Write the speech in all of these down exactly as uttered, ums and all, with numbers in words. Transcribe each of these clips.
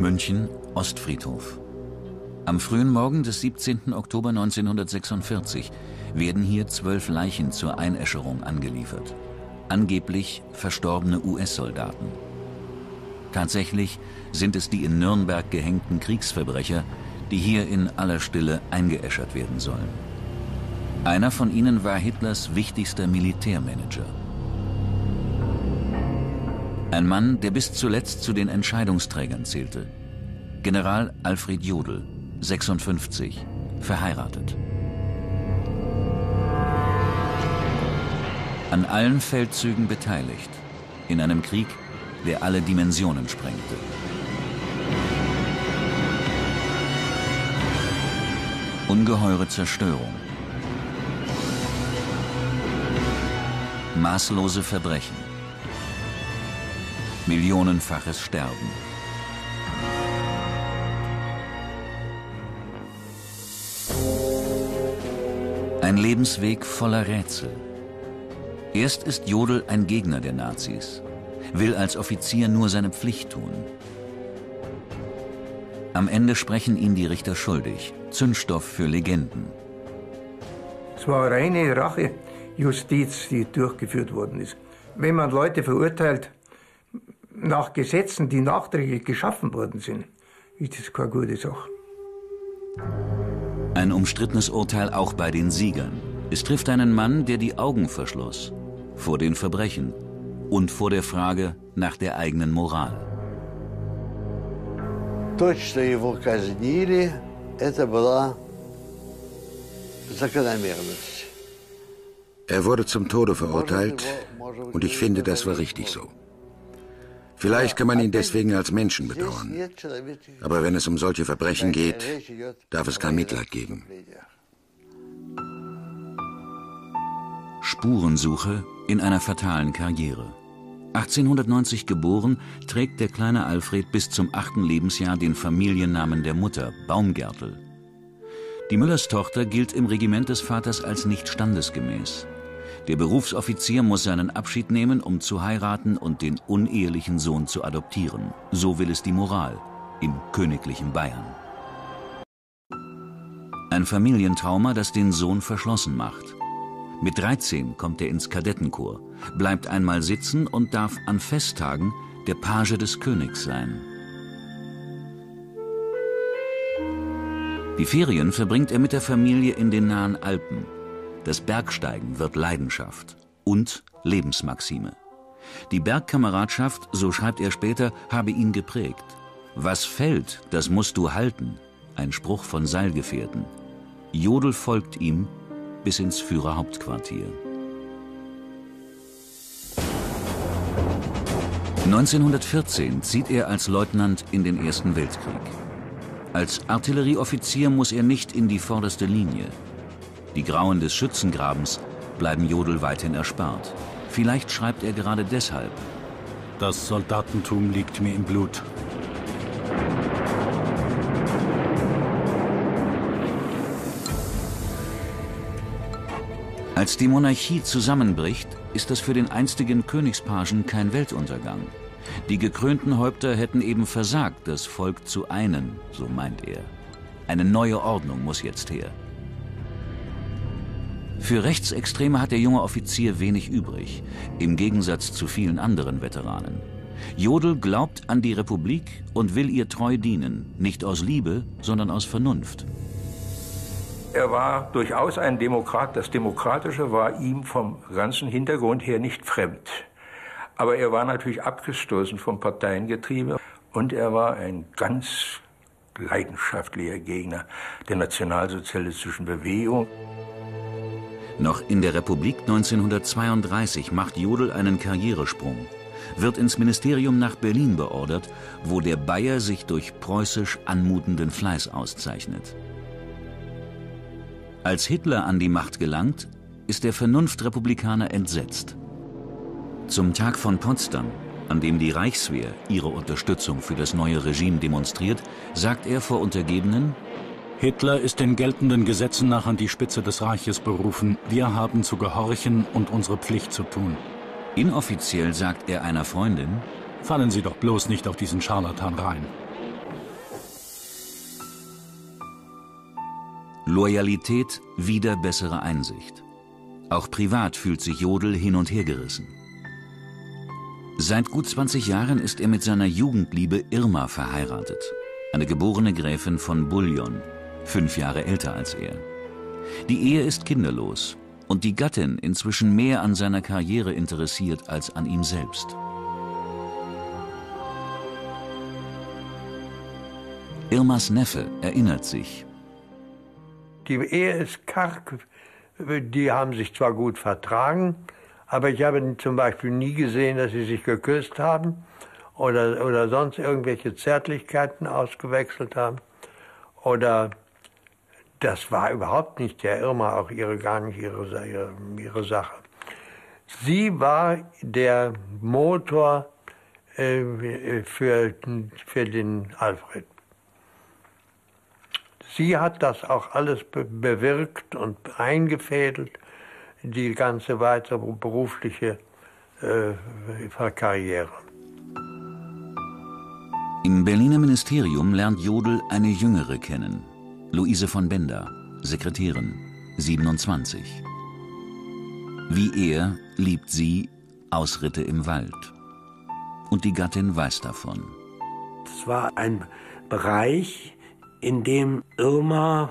München, Ostfriedhof. Am frühen Morgen des siebzehnten Oktober neunzehnhundertsechsundvierzig werden hier zwölf Leichen zur Einäscherung angeliefert. Angeblich verstorbene U S-Soldaten. Tatsächlich sind es die in Nürnberg gehängten Kriegsverbrecher, die hier in aller Stille eingeäschert werden sollen. Einer von ihnen war Hitlers wichtigster Militärmanager. Ein Mann, der bis zuletzt zu den Entscheidungsträgern zählte. General Alfred Jodl, sechsundfünfzig, verheiratet. An allen Feldzügen beteiligt, in einem Krieg, der alle Dimensionen sprengte. Ungeheure Zerstörung. Maßlose Verbrechen. Millionenfaches Sterben. Ein Lebensweg voller Rätsel. Erst ist Jodl ein Gegner der Nazis, will als Offizier nur seine Pflicht tun. Am Ende sprechen ihn die Richter schuldig, Zündstoff für Legenden. Es war reine Rachejustiz, die durchgeführt worden ist. Wenn man Leute verurteilt nach Gesetzen, die nachträglich geschaffen worden sind, ist das keine gute Sache. Ein umstrittenes Urteil auch bei den Siegern. Es trifft einen Mann, der die Augen verschloss vor den Verbrechen und vor der Frage nach der eigenen Moral. Er wurde zum Tode verurteilt und ich finde, das war richtig so. Vielleicht kann man ihn deswegen als Menschen bedauern. Aber wenn es um solche Verbrechen geht, darf es kein Mitleid geben. Spurensuche in einer fatalen Karriere. achtzehnhundertneunzig geboren, trägt der kleine Alfred bis zum achten Lebensjahr den Familiennamen der Mutter, Baumgärtel. Die Müllerstochter gilt im Regiment des Vaters als nicht standesgemäß. Der Berufsoffizier muss seinen Abschied nehmen, um zu heiraten und den unehelichen Sohn zu adoptieren. So will es die Moral im königlichen Bayern. Ein Familientrauma, das den Sohn verschlossen macht. Mit dreizehn kommt er ins Kadettenkorps, bleibt einmal sitzen und darf an Festtagen der Page des Königs sein. Die Ferien verbringt er mit der Familie in den nahen Alpen. Das Bergsteigen wird Leidenschaft und Lebensmaxime. Die Bergkameradschaft, so schreibt er später, habe ihn geprägt. Was fällt, das musst du halten, ein Spruch von Seilgefährten. Jodl folgt ihm bis ins Führerhauptquartier. neunzehnhundertvierzehn zieht er als Leutnant in den Ersten Weltkrieg. Als Artillerieoffizier muss er nicht in die vorderste Linie. Die Grauen des Schützengrabens bleiben Jodl weithin erspart. Vielleicht schreibt er gerade deshalb: Das Soldatentum liegt mir im Blut. Als die Monarchie zusammenbricht, ist das für den einstigen Königspagen kein Weltuntergang. Die gekrönten Häupter hätten eben versagt, das Volk zu einen, so meint er. Eine neue Ordnung muss jetzt her. Für Rechtsextreme hat der junge Offizier wenig übrig, im Gegensatz zu vielen anderen Veteranen. Jodl glaubt an die Republik und will ihr treu dienen, nicht aus Liebe, sondern aus Vernunft. Er war durchaus ein Demokrat. Das Demokratische war ihm vom ganzen Hintergrund her nicht fremd. Aber er war natürlich abgestoßen vom Parteiengetriebe und er war ein ganz leidenschaftlicher Gegner der nationalsozialistischen Bewegung. Noch in der Republik neunzehnhundertzweiunddreißig macht Jodl einen Karrieresprung, wird ins Ministerium nach Berlin beordert, wo der Bayer sich durch preußisch anmutenden Fleiß auszeichnet. Als Hitler an die Macht gelangt, ist der Vernunftrepublikaner entsetzt. Zum Tag von Potsdam, an dem die Reichswehr ihre Unterstützung für das neue Regime demonstriert, sagt er vor Untergebenen: Hitler ist den geltenden Gesetzen nach an die Spitze des Reiches berufen. Wir haben zu gehorchen und unsere Pflicht zu tun. Inoffiziell sagt er einer Freundin: Fallen Sie doch bloß nicht auf diesen Scharlatan rein. Loyalität, wieder bessere Einsicht. Auch privat fühlt sich Jodl hin und her gerissen. Seit gut zwanzig Jahren ist er mit seiner Jugendliebe Irma verheiratet, eine geborene Gräfin von Bullion, fünf Jahre älter als er. Die Ehe ist kinderlos und die Gattin inzwischen mehr an seiner Karriere interessiert als an ihm selbst. Irmas Neffe erinnert sich. Die Ehe ist karg, die haben sich zwar gut vertragen, aber ich habe zum Beispiel nie gesehen, dass sie sich geküsst haben oder, oder sonst irgendwelche Zärtlichkeiten ausgewechselt haben. Oder das war überhaupt nicht der Irma, auch ihre, gar nicht ihre, ihre, ihre Sache. Sie war der Motor äh, für, für den Alfred. Sie hat das auch alles be bewirkt und eingefädelt, die ganze weitere berufliche äh, Karriere. Im Berliner Ministerium lernt Jodl eine Jüngere kennen, Luise von Benda, Sekretärin, siebenundzwanzig. Wie er liebt sie Ausritte im Wald. Und die Gattin weiß davon. Es war ein Bereich, in dem Irma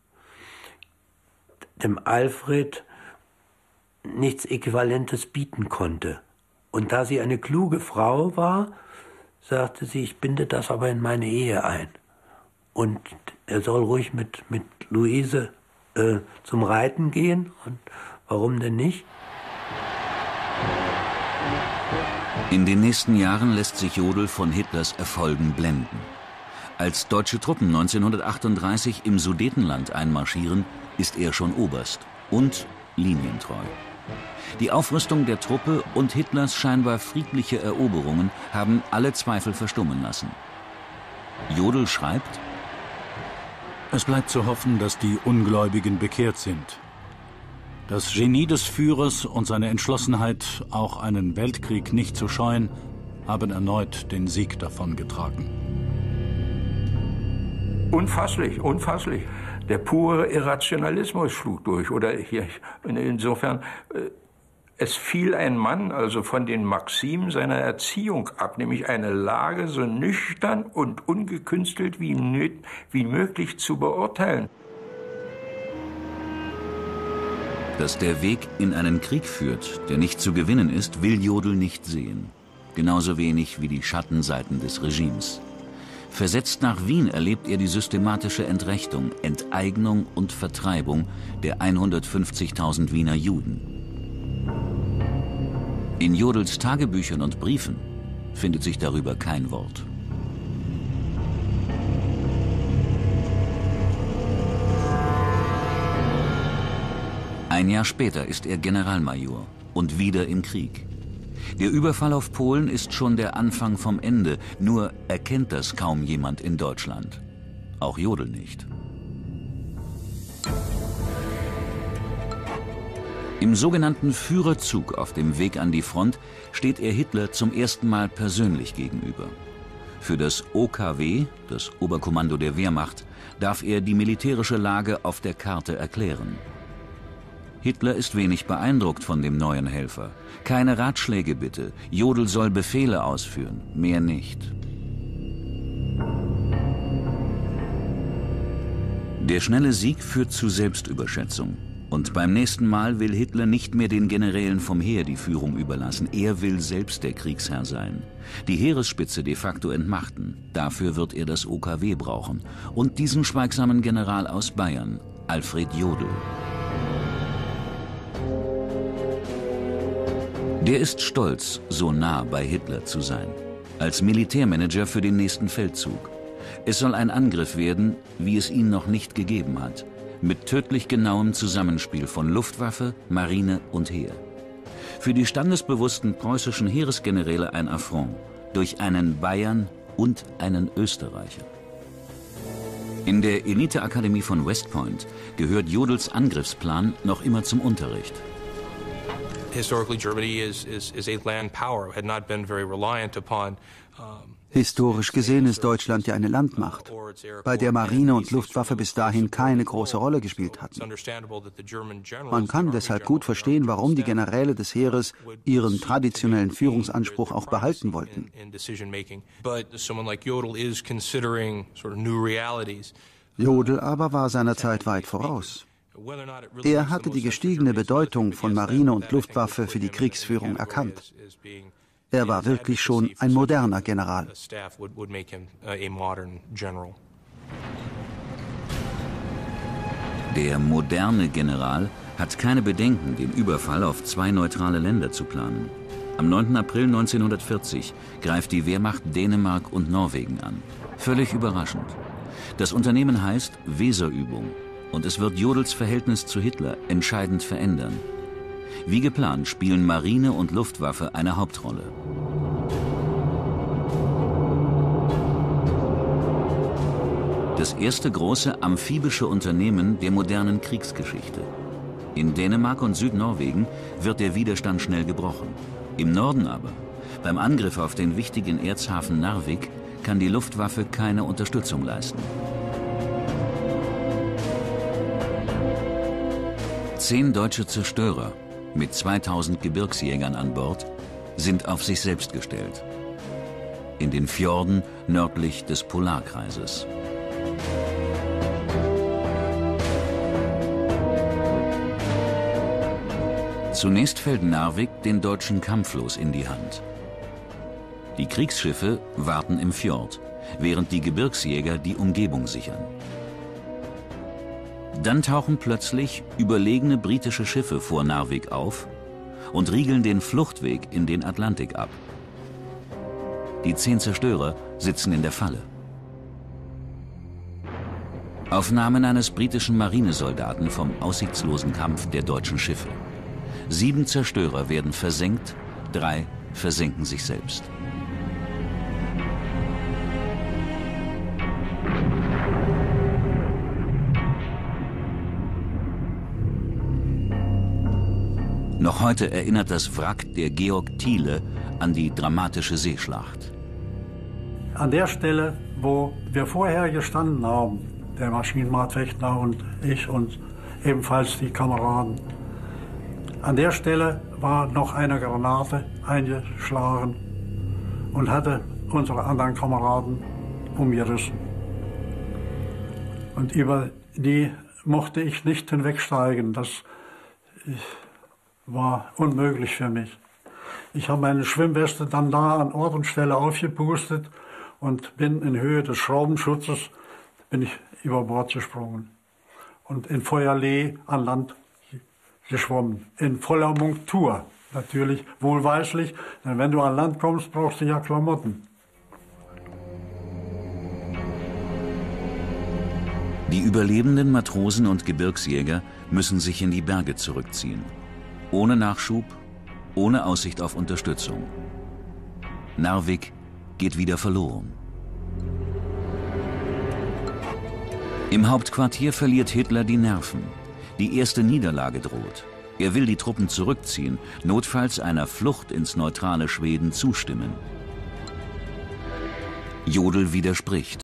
dem Alfred nichts Äquivalentes bieten konnte. Und da sie eine kluge Frau war, sagte sie, ich binde das aber in meine Ehe ein. Und er soll ruhig mit, mit Luise äh, zum Reiten gehen. Und warum denn nicht? In den nächsten Jahren lässt sich Jodl von Hitlers Erfolgen blenden. Als deutsche Truppen neunzehnhundertachtunddreißig im Sudetenland einmarschieren, ist er schon Oberst und linientreu. Die Aufrüstung der Truppe und Hitlers scheinbar friedliche Eroberungen haben alle Zweifel verstummen lassen. Jodl schreibt: Es bleibt zu hoffen, dass die Ungläubigen bekehrt sind. Das Genie des Führers und seine Entschlossenheit, auch einen Weltkrieg nicht zu scheuen, haben erneut den Sieg davongetragen. Unfasslich, unfasslich. Der pure Irrationalismus schlug durch. Oder hier, insofern, es fiel ein Mann also von den Maximen seiner Erziehung ab, nämlich eine Lage so nüchtern und ungekünstelt wie, wie möglich zu beurteilen. Dass der Weg in einen Krieg führt, der nicht zu gewinnen ist, will Jodl nicht sehen. Genauso wenig wie die Schattenseiten des Regimes. Versetzt nach Wien erlebt er die systematische Entrechtung, Enteignung und Vertreibung der hundertfünfzigtausend Wiener Juden. In Jodls Tagebüchern und Briefen findet sich darüber kein Wort. Ein Jahr später ist er Generalmajor und wieder im Krieg. Der Überfall auf Polen ist schon der Anfang vom Ende, nur erkennt das kaum jemand in Deutschland. Auch Jodl nicht. Im sogenannten Führerzug auf dem Weg an die Front steht er Hitler zum ersten Mal persönlich gegenüber. Für das O K W, das Oberkommando der Wehrmacht, darf er die militärische Lage auf der Karte erklären. Hitler ist wenig beeindruckt von dem neuen Helfer. Keine Ratschläge bitte, Jodl soll Befehle ausführen, mehr nicht. Der schnelle Sieg führt zu Selbstüberschätzung. Und beim nächsten Mal will Hitler nicht mehr den Generälen vom Heer die Führung überlassen. Er will selbst der Kriegsherr sein. Die Heeresspitze de facto entmachten. Dafür wird er das O K W brauchen. Und diesen schweigsamen General aus Bayern, Alfred Jodl. Der ist stolz, so nah bei Hitler zu sein. Als Militärmanager für den nächsten Feldzug. Es soll ein Angriff werden, wie es ihn noch nicht gegeben hat. Mit tödlich genauem Zusammenspiel von Luftwaffe, Marine und Heer. Für die standesbewussten preußischen Heeresgeneräle ein Affront. Durch einen Bayern und einen Österreicher. In der Eliteakademie von West Point gehört Jodls Angriffsplan noch immer zum Unterricht. Historisch gesehen ist Deutschland ja eine Landmacht, bei der Marine und Luftwaffe bis dahin keine große Rolle gespielt hatten. Man kann deshalb gut verstehen, warum die Generäle des Heeres ihren traditionellen Führungsanspruch auch behalten wollten. Jodl aber war seiner Zeit weit voraus. Er hatte die gestiegene Bedeutung von Marine und Luftwaffe für die Kriegsführung erkannt. Er war wirklich schon ein moderner General. Der moderne General hat keine Bedenken, den Überfall auf zwei neutrale Länder zu planen. Am neunten April neunzehnhundertvierzig greift die Wehrmacht Dänemark und Norwegen an. Völlig überraschend. Das Unternehmen heißt Weserübung und es wird Jodls Verhältnis zu Hitler entscheidend verändern. Wie geplant spielen Marine und Luftwaffe eine Hauptrolle. Das erste große amphibische Unternehmen der modernen Kriegsgeschichte. In Dänemark und Südnorwegen wird der Widerstand schnell gebrochen. Im Norden aber, beim Angriff auf den wichtigen Erzhafen Narvik, kann die Luftwaffe keine Unterstützung leisten. Zehn deutsche Zerstörer mit zweitausend Gebirgsjägern an Bord sind auf sich selbst gestellt. In den Fjorden nördlich des Polarkreises. Zunächst fällt Narvik den deutschen kampflos in die Hand. Die Kriegsschiffe warten im Fjord, während die Gebirgsjäger die Umgebung sichern. Dann tauchen plötzlich überlegene britische Schiffe vor Narvik auf und riegeln den Fluchtweg in den Atlantik ab. Die zehn Zerstörer sitzen in der Falle. Aufnahmen eines britischen Marinesoldaten vom aussichtslosen Kampf der deutschen Schiffe. Sieben Zerstörer werden versenkt, drei versenken sich selbst. Noch heute erinnert das Wrack der Georg Thiele an die dramatische Seeschlacht. An der Stelle, wo wir vorher gestanden haben, der Maschinenmarktwächter und ich und ebenfalls die Kameraden, an der Stelle war noch eine Granate eingeschlagen und hatte unsere anderen Kameraden umgerissen. Und über die mochte ich nicht hinwegsteigen. Das war unmöglich für mich. Ich habe meine Schwimmweste dann da an Ort und Stelle aufgepustet und bin in Höhe des Schraubenschutzes bin ich über Bord gesprungen und in Feuerlee an Land geschwommen, in voller Montur, natürlich wohlweislich, denn wenn du an Land kommst, brauchst du ja Klamotten. Die überlebenden Matrosen und Gebirgsjäger müssen sich in die Berge zurückziehen. Ohne Nachschub, ohne Aussicht auf Unterstützung. Narvik geht wieder verloren. Im Hauptquartier verliert Hitler die Nerven. Die erste Niederlage droht. Er will die Truppen zurückziehen, notfalls einer Flucht ins neutrale Schweden zustimmen. Jodl widerspricht.